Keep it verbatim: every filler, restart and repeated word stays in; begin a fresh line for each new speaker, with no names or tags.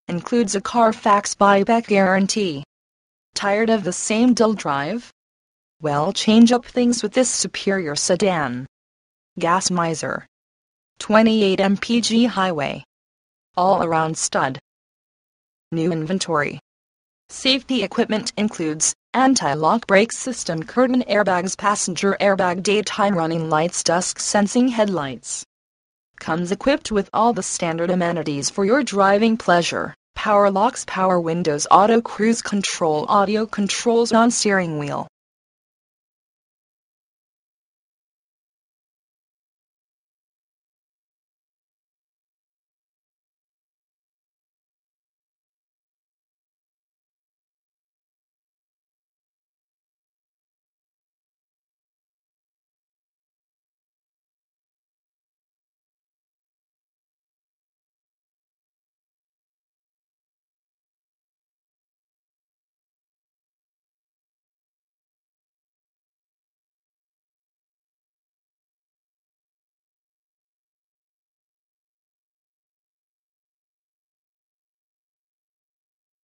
Includes a Carfax buyback guarantee. Tired of the same dull drive? Well, change up things with this superior sedan. Gas miser. twenty-eight M P G highway. All-around stud. New inventory. Safety equipment includes anti-lock brake system, curtain airbags, passenger airbag, daytime running lights, dusk sensing headlights. Comes equipped with all the standard amenities for your driving pleasure: power locks, power windows, auto cruise control, audio controls on steering wheel,